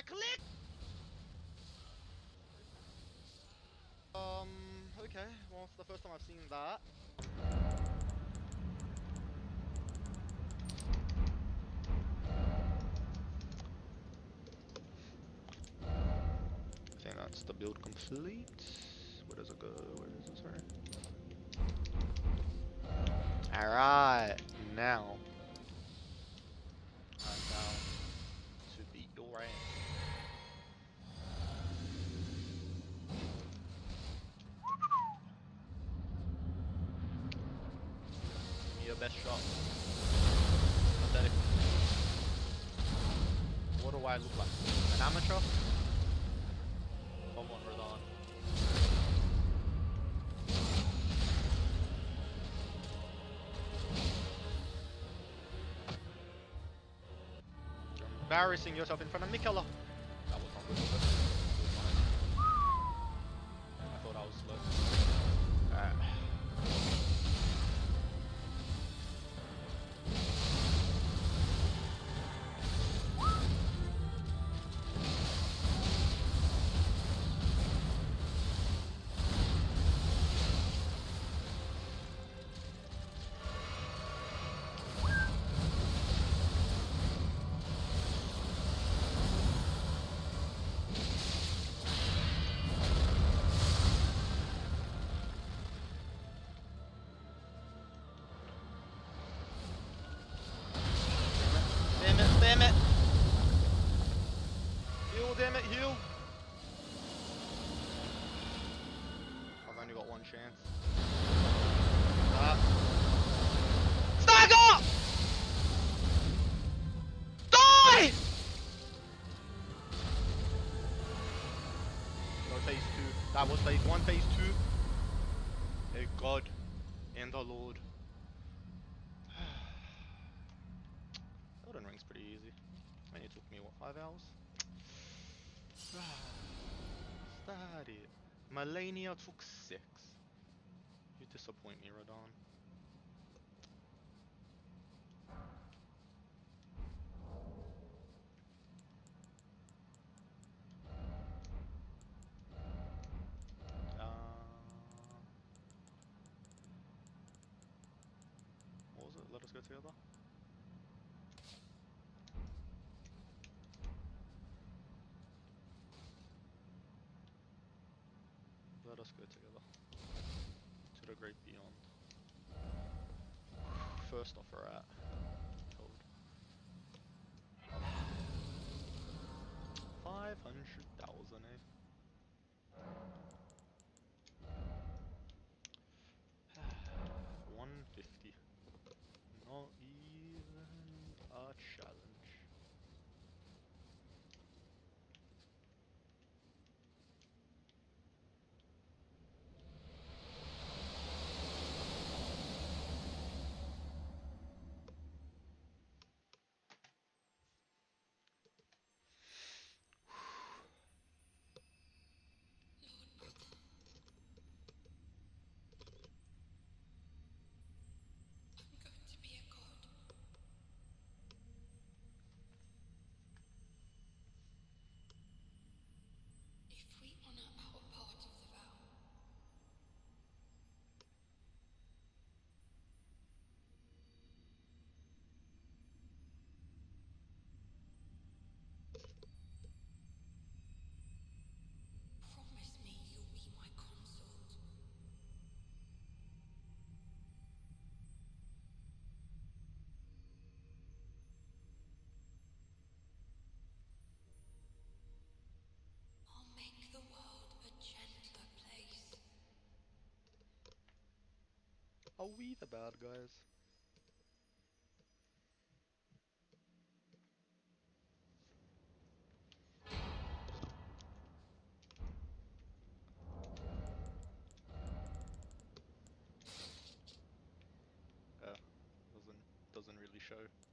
Click! Okay, well, it's the first time I've seen that. I think that's the build complete. Where does it go? Where is it? Sorry. Alright, now. I'm down to beat your ass. Give me your best shot. Pathetic. What do I look like? An amateur? Come on, Radahn. You're embarrassing yourself in front of Mikela. That was not good. I thought I was slow. Damn it! Heal, damn it, heal! I've only got one chance. Stagger! Die! No, phase 2. That was phase 1, phase 2. A god and the Lord. Elden Ring's pretty easy. And it took me, what, 5 hours? Study. Malenia took 6. You disappoint me, Radahn. What was it? Let us go together. Let us go together. To the great beyond. First off, we're at code 500,000, eh? 150. Not even a challenge. Are we the bad guys? Yeah, doesn't really show.